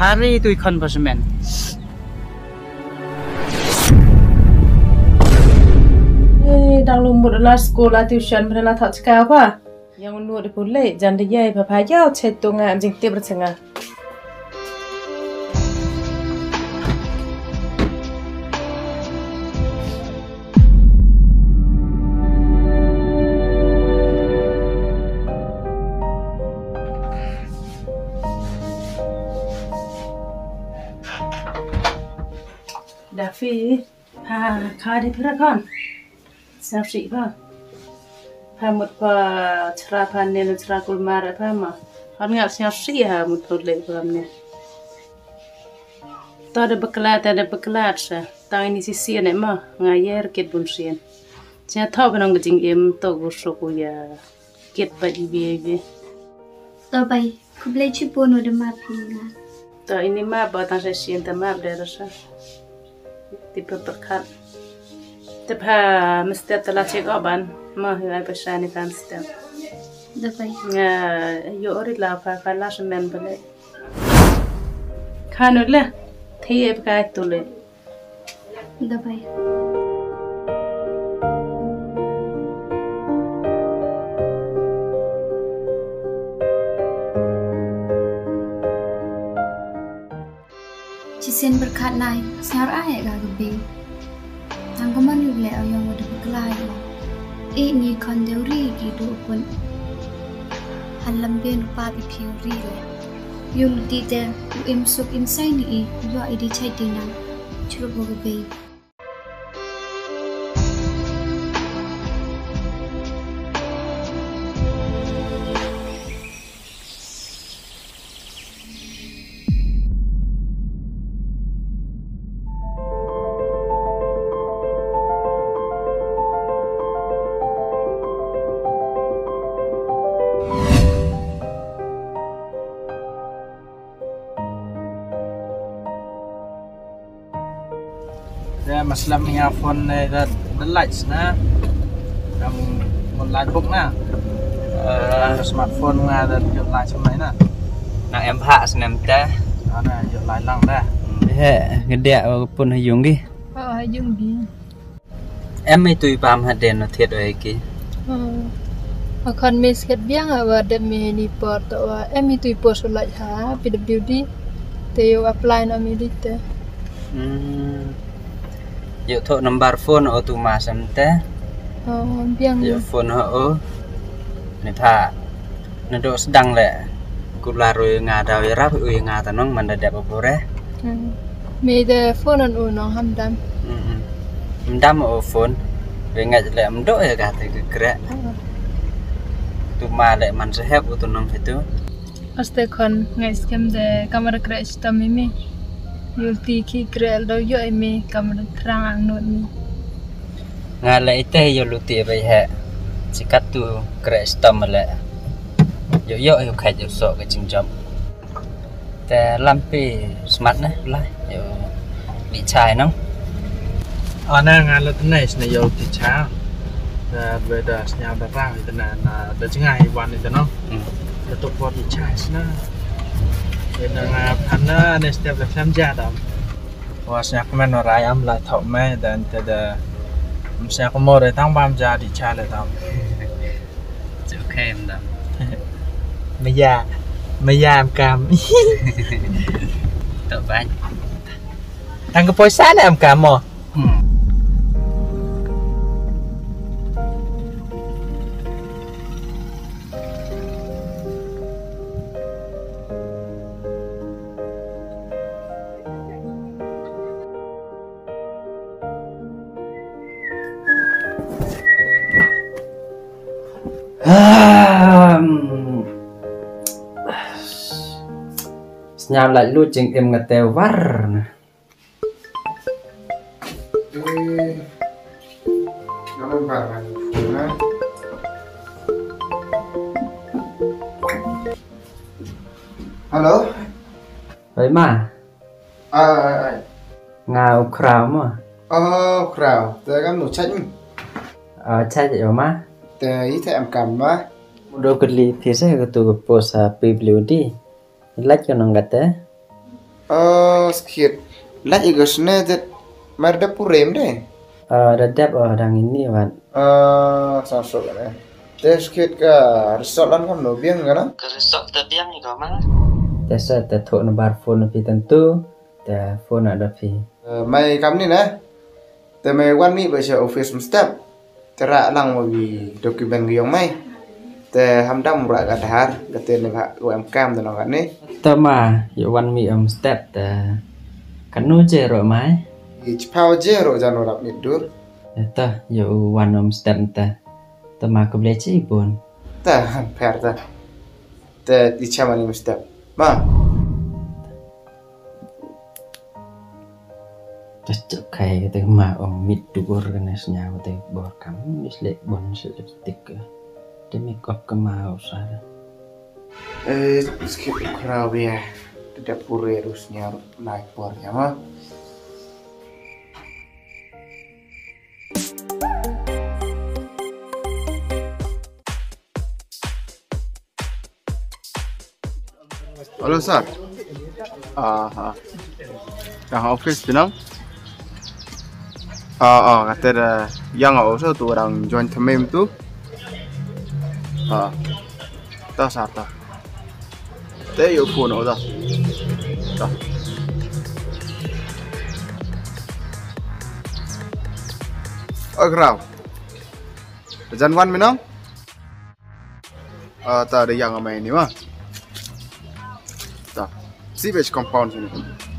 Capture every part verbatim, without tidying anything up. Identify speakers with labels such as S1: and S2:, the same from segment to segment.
S1: hari itu ikon pasmen.
S2: Eh, dalam lumut adalah sekolah tuition pernah tak cakap apa? Yang menurut dia boleh, jangan dia apa aja cetung anjing tiap bersengah. Dafi, ha, kadi perakan. Siapa apa? Hamut pa cerah panen cerah kulmar apa mah? Kan nggak siapa ya hamut boleh pamnya. Tak ada beklat, tak ada beklat sah. Tang ini sisi ni mah ngayer kit bunsian. Saya tahu penang kecing em tak gosok ya kit baju biaya.
S3: Tak baik, aku boleh cuba nuda maafin.
S2: Tak ini mah batang sesian tak maaf dah rasa. Tipe berkat. Tapi mesti telah cek aban, mah yang pesan itu mesti.
S3: Dapat.
S2: Ya, yo orang lah apa lah semen boleh. Kanu lah, tiap kait tu le.
S3: Dapat. Cisen berkat naik, siapa ayat gak gede. Tanggapan juga le yang udah berkelai. Ini kondeuri gitu pun. Halam ben lupa bipiuri le. Yul tidak imsuk insai ni, yo ide cai dina. Cukup gede.
S1: Dia masalah punya phone ni dah lights na, kamu online book na, smartphone na dah jual light semua na.
S4: Nak em hak senam dah.
S1: Ana jual light lang dah.
S4: He, gede pun hayung gi.
S5: Oh, hayung gi.
S4: Em mai tui pam haden no thiet oi ki.
S5: Oh. Akan mes ket biang awa de me ni por to wa em mi tui por so lai ha P W D. Te yo apply na mi dite.
S4: Hmm. Yo thok number phone o tu ma sam te.
S5: Oh, biang
S4: yo phone ho o. Ni pha. Na do sedang le. Kula roi nga daw rap ui nga tanong man da dep opo re.
S5: Hmm. Me de phone an unong hamdam.
S4: Hmm. Mdam o phone. Re nga le mdo ya ka te krek. Tu ma le man se hep tu nong itu.
S5: Aste kon ngai skem de kamera crash tam mi. Yulti ki krel do yo emi kamera terang ang not ni.
S4: Nga le ite yo luti bai he. Sikat tu crash tam le. Yo yo yo khai yo so cái chim chậm. Te lampi smart na lai yo bị chai nong.
S1: Ana ngan la tunai sna yo ti cha. Da beda snya da rang itu na na da jingai wan itu no. Da to po ti cha sna. Dengan karena ni setiap dalam jadam. Wasnya kemen orang am lah thau me dan tidak. Mesti aku mau datang bam jadi cale tam.
S4: Oke mdam.
S1: Maya, maya am kam.
S4: Tak banyak.
S1: Ang kepoisan am kam mo.
S4: Senyap lại lu chừng em ngặt tèo var.
S6: Jangan barang pula. Halo.
S4: Vậy mà.
S6: À, à,
S4: Ngào khảo mà.
S6: ờ, khảo, tôi cảm nụ chanh.
S4: Ờ, chai vậy mà.
S6: Tôi ý thấy em cảm mà.
S4: Udah kerli biasa ke tu posa P W D. Like yang nggak teh.
S6: Oh, sikit. Lah juga sana jet merda purem deh.
S4: Uh, dadap orang ini wan.
S6: Ah, sasok kan ya. Teh sikit ke resort lan kan lo biang kan?
S4: Ke resort te biang ni kau mana? Tesa te thok nomor phone pi tentu. Te phone ada pi.
S6: Mai kam ni nah. Te mai wan mi baca office step. Terak lang bagi dokumen yang mai. Te hamdam rak kadhar kate ne hak U M K M tu kan ni.
S4: Te ma yo wan mi om step te. Kanu je ro mai.
S6: Ich pau je ro jan ora midur.
S4: Te yo wan om step te. Te ma ko ble chi bun.
S6: Te per te. Te di chamani step. Ma.
S4: Cocok kayak gitu ma om mid dur kan esnya te bor kam misle bon lipstick. Dia make up ke mau sah.
S6: Eh, sikit kerau ya. Tidak pure rusnya naik pornya mah. Halo Sar. Ah, yang office pinang. Ah, ah, kata dah yang also tu orang join temem tu. Ah, tak sata. Teh yo phone ada. Tak. Agrau. Jangan wan minang. Ah, tak ada yang amai ni mah. Tak. Sewage compound sini.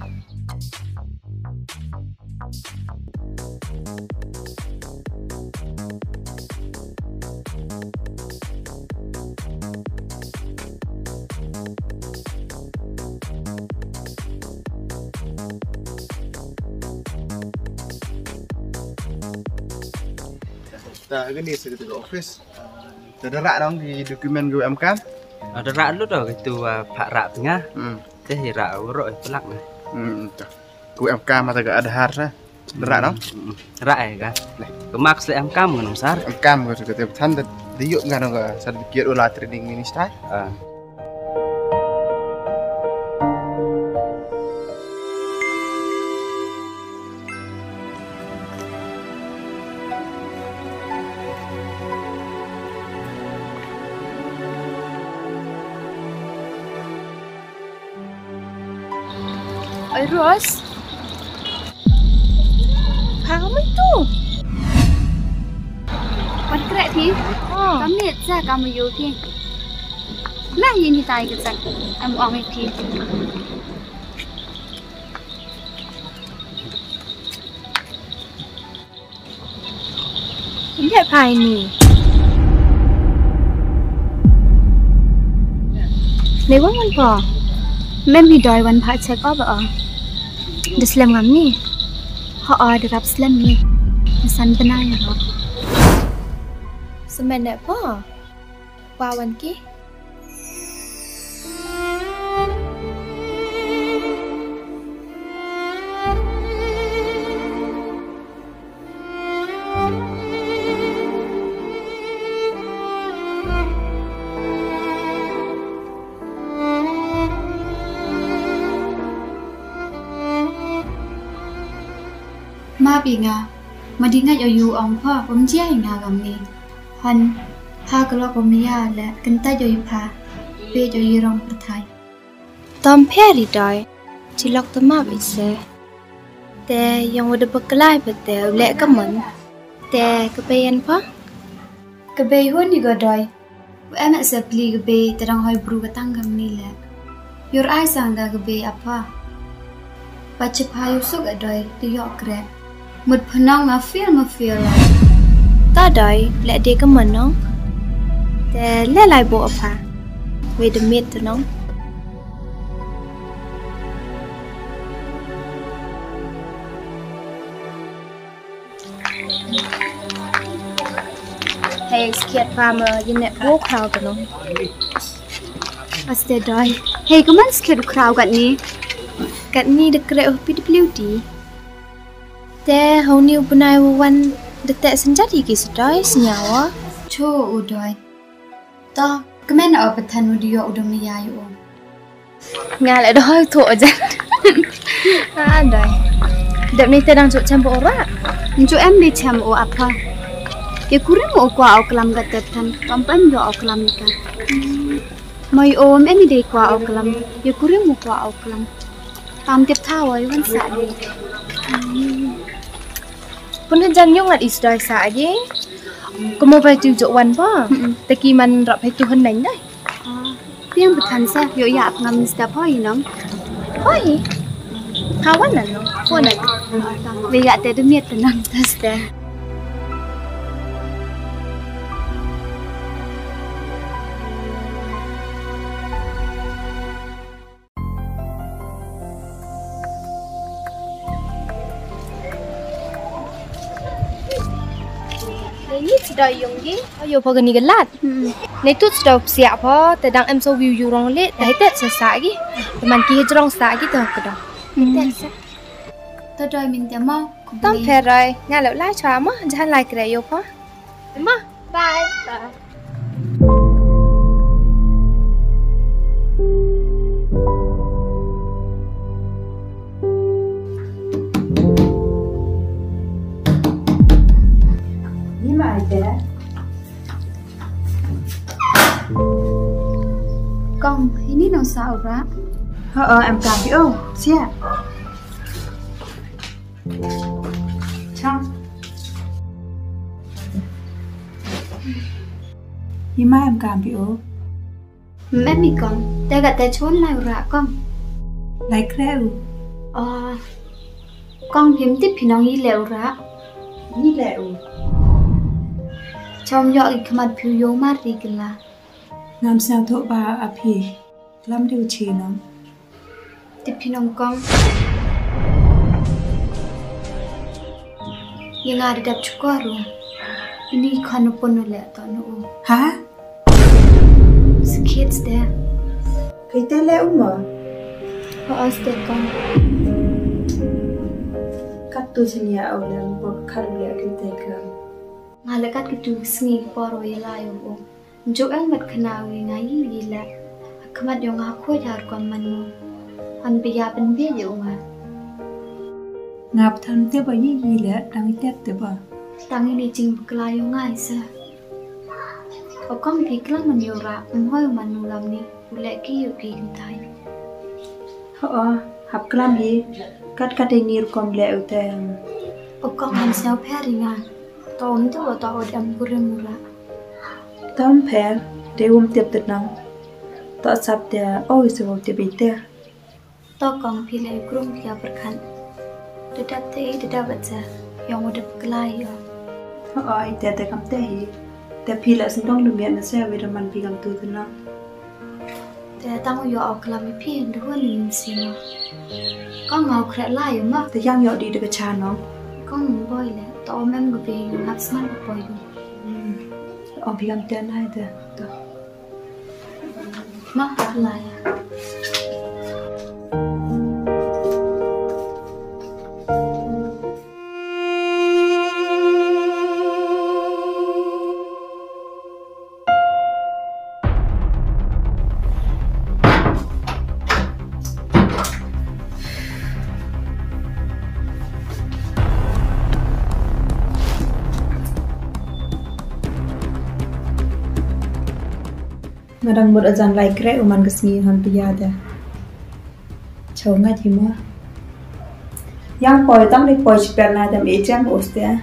S6: Dah gini segitu office. Terderak dong di dokumen U M K.
S4: Ada rak lu dah gitu pak rak tengah.
S6: Hmm.
S4: Teh rak urut pelak nah.
S6: Hmm. U M K mata gak ada harsa. Terderak dong.
S4: Rak ya kan. Kemak se M K mun sar.
S6: M K mah segitu tan diuk ngan enggak sedikit ulah trading minister.
S4: Ah.
S3: Oi Ros. Kamu itu. Wan krek thi. Kami za kamu yo thi. Lah ini tai ke zak. Am ong thi. Ini apa ini? Lấy quá ngon phở. Mem đi đòiวันพระเช็คออฟอ่ะเดสเลมงามนี่họอได้รับสเลมนี่สันเป็นไงหรอสมัยเนี่ยพ่อว่าวันกี้มาปีงามาดีง่ายอายุอ่องพ่อผมเชี่ยงากำนี้ฮันพากลอกผมยาและกันตายอยพาเปยอยรองประทายตอมแพรีดอยจิลอกตมาไปเสแต่ยังวัดบกลายไปแต่เละก็เหมือนแต่ก็ไปยันพ่อกระเบยหุ่นดีก็ดอยว่าแม่เสพลีกระเบยแต่รังหอยบรูก็ตั้งคำนี้แหละยูร์ไอสังดากระเบยอ่ะพ่อปัจจุบันยุสุกดอยที่ยอกแกรหมดพนังมาฟิลมาฟิลตาดอยและเด็กก็เหมือนน้องแต่เล่หลายโบอพาเวดเมตตัวน้องเฮ้ยสเกียร์ฟาร์มยินเนโบคราวกันน้องอัสเตดอยเฮ้ยก็มันสเกียร์คราวกันนี้กันนี้เด็กเรอพีดพลิ้วดีแต่เขานิวปนายวันเด็กแต่สัญญาที่กี่สุดได้สัญญาวะโชอุดอยต่อก็แม่นเอาไปทันวิดีโออุดมนิยายอยู่งานอะไรด้วยถั่วจัน
S5: Ada. Dek ni tedang cuk campur ora.
S3: Cuk em di campur apa? Ya kurang mau kuah au kelam gatetan, pampan yo au kelam kan. Mai om em di kuah au kelam, ya kurang mau kuah au kelam. Pam tiap tawai wan sa di.
S5: Pun henjang nyong ngat isdai sa agi. Ko mau pai tu cuk wan pa. Teki man rap pai tu hen nai dai.
S3: Piang betan sa yo ya ngam sta poi nom.
S5: Oi. Kawan nan no. Ko nai.
S3: Vega te du miet tenang tas te.
S5: Ni sedai yung gi. Ayo pa gani galat. Ni tu sedai siap pa tedang em so view yu rong le dai tet sa sa gi. Teman ki jrong sa gi to ka da.
S3: Tet sa. To doi min te mo.
S5: Tom phe rồi, nga lậu lai chwa mo, jan lai kre yo pa. Ma, bye. Bye.
S3: Con, ini no sao ra.
S2: Ờ em cảm thấy không? Xia. Chăng. Nhưng mà em cảm thấy không?
S3: Mẹ mi con, te gạt te chốn lại ra con.
S2: Lại kêu.
S3: Ờ, con phim tiếp thì nó nghĩ lẹo ra.
S2: Nghĩ lẹo.
S3: Trong dọ cái mặt phiêu dấu mát đi kìa là.
S2: Ngam sao thọ bà áp hì. Làm điều chỉ nó.
S3: Tiếp thì nông con. Yang ada dap cukup ru. Ini kan pun nolak tak nu.
S2: Hả?
S3: Sikit deh.
S2: Cái tên lẹo mà.
S3: Họ deh con.
S2: Cắt tu chân nhà ở làm bậc khăn lẹo cái tên cơ.
S3: Ngalakat gitu sengi poro ilayo o. Jo elmet kenawi ngai gila. Kemat yang aku jar kon manu. An biya ben biya yo ma.
S2: Ngap thân tiếp bởi gì gì lẽ đang tiếp tiếp à?
S3: Tang ini jing bekelayo ngai sa. Okong di kelang menyura emhoy manu lam ni ulek ki yo ki kintai.
S2: Họ hấp kelam gì? Cắt cắt đi nir con lẹo tên.
S3: Okong ham sao peri nga. Tom tu atau dam kurang murah.
S2: Tom per, dia um tiếp tiếp nang. Tak sab dia, oh sebab dia bete.
S3: Tokong pilih kurung dia berkan. Dedak te dedak baca yang udah kelai yo.
S2: Họ dia dia kam teh. Dia pilih sendong lumian nasi vitamin pigam tu tu nang.
S3: Dia tamu yo au kelami pin dua lim sino. Kau ngau kret lai yo mak.
S2: Dia yang yo di dekat cha nang.
S3: Kau boy le. Tao mem go be yo ngap smart boy yo.
S2: Ông pigam teh nai dia. Tu.
S3: Mak lai.
S2: Madang buat azan lai kre uman kesini han piyada. Chau ngai thì mua. Yang poi tam đi poi chper na tam e jam ostia.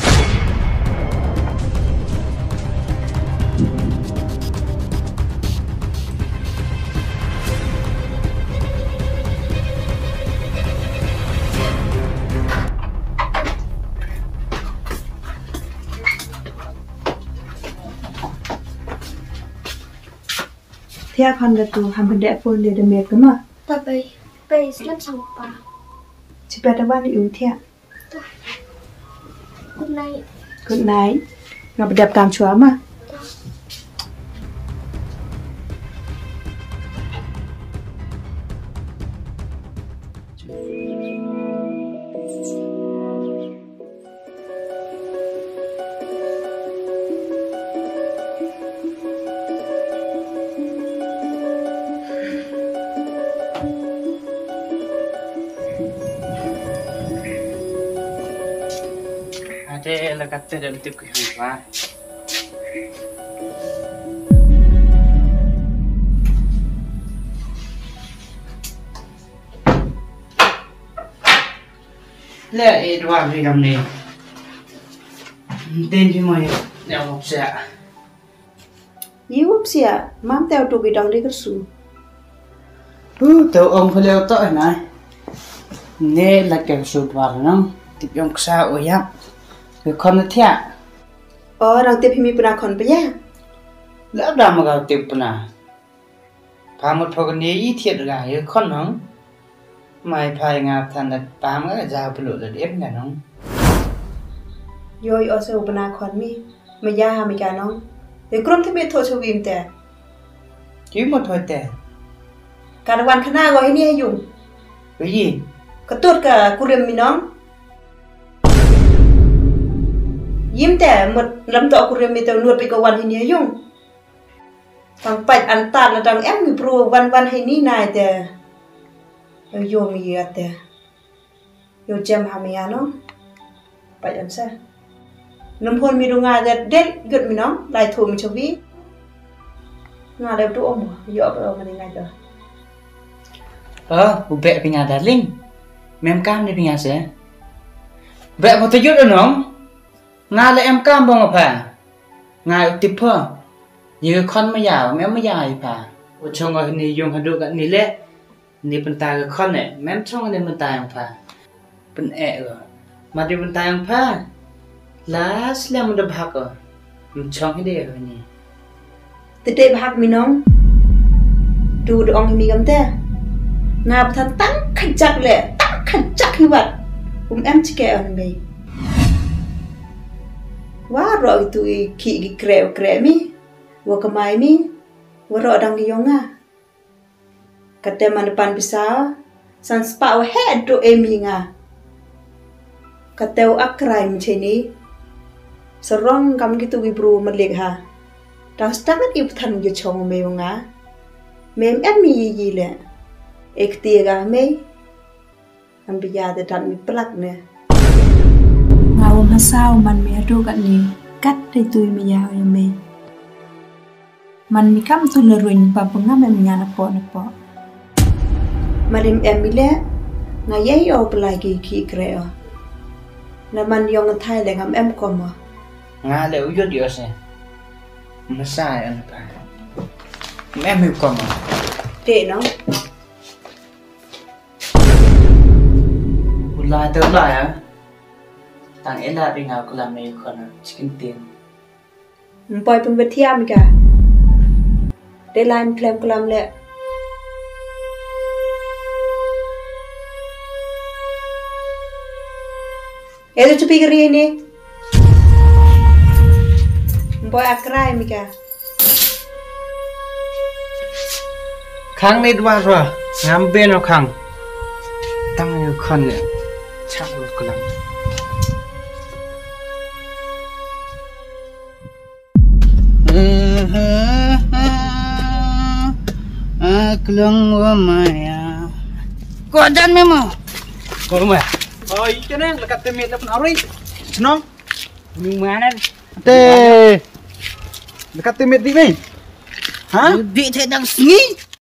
S2: Theo con là tụ ham vấn đề phone để được mệt cơ mà.
S3: Ta bay bay slam sang pa.
S2: Chỉ biết là bạn yếu theo.
S3: Good night.
S2: Good night. Ngọc đẹp cảm chúa mà.
S4: kata dalam tip kehidupan. Lẽ Edward đi làm này. Tên chứ mày đeo một xe.
S2: Yếu xia, mám teo tụ bị đong đi cái su.
S4: Ừ, tao ông phải leo tội này. Nè là kẻ sụt vào nó, tiếp ông sao ở giáp. Cái con nó thiệt.
S2: Ờ, đang tiếp mi bữa con bây giờ.
S4: Lỡ đào mà gạo tiếp bữa phá một phần này ít thiệt là cái con nó. Mày phải ngạp thành là tám cái dao phải lột là đẹp nhà nó.
S2: Yo yo se bữa con mi, mày ya ha mày cả nó. Để cướp thêm biết thôi cho vim tè.
S4: Chứ một thôi tè.
S2: Cảวันข้างหน้าก็ให้นี่ให้ยุ่ง
S4: Cái gì?
S2: กระตุ้ดกับกูเรียมมีน้องยิ้มแต่หมดลำตัวกูเรียมมีแต่นวดไปกับวันให้นี่ให้ยุ่งฟังไปอันตัดแล้วดังแอมมีปลัววันวันให้นี่นายแต่โยมีเยอะแต่โยเจมหามียาน้องไปอันซะน้ำพลมีดูงานเด็ดเด็ดหยุดมีน้องลายถูมีชวีงานเด็ดตัวอมเยอะไปเอามาในไงเด้อ
S4: Ờ, vẽ bên nhà darling. Em cam đi bên nhà sẽ. Vẽ một tay chút rồi nó. Nga là em cam bông à? Nga tiếp phơ. Như con mới giàu, em mới giàu phải. Ở trong ngồi này dùng hạt đậu gặn này lẽ. Này bên tai cái con này, em trong này bên tai không phải. Bên ẹ rồi. Mà đi bên tai không phải. Lá sẽ làm một đập hạt rồi. Mình trong cái đề rồi nè.
S2: Từ đây bà hạt mi nóng. Đủ được ông mi gắm thế. Ngà thân tăng khăn chắc lệ, tăng khăn chắc như vậy. Cũng em chỉ kẹo này mày. Quá rồi tụi khỉ cái kẹo kẹo mi. Vừa cầm ai mi. Vừa rồi đang đi giống à. Cả tên mà depan bisa. San spau hết đồ em mi ngà. Cả teo akrai mi chơi ní. Serong kam gitu wibru merlik ha. Dah setangat ibu tan gitu chong mày ngà. Mem em mi gì gì lệ. Ek tiga me, ambil jada dan mi pelak ne.
S7: Ngau masau man mi adu kat ni, kat di tu mi jauh ya me. Man mi kam tu leruin pa pengam mi nyana po na po.
S2: Marim em mi le, ngayai o pelagi ki kreo. Na man yong thai le ngam em ko mo.
S4: Nga lệ uyut yo se. Nó sai anh phải. Em hiểu còn mà.
S2: Để nó.
S4: Lại tới lại á. Tặng em là bên nào có làm này còn chicken tiền.
S2: Boy pun bertiam ka. Để làm klem klem lệ. Edo cepi kiri ni. Boy akrai mika.
S4: Khang này qua rồi. Ngắm bên nào khang. Tăng như con này. Chắc là có lắm. Kelang wamaya. Kau dan memang. Kau rumah.
S1: Oh, itu nih lekat tempat depan hari. Senang.
S4: Di mana?
S1: Teh. Dekat tempat di mana? Hah?
S4: Di sedang sini.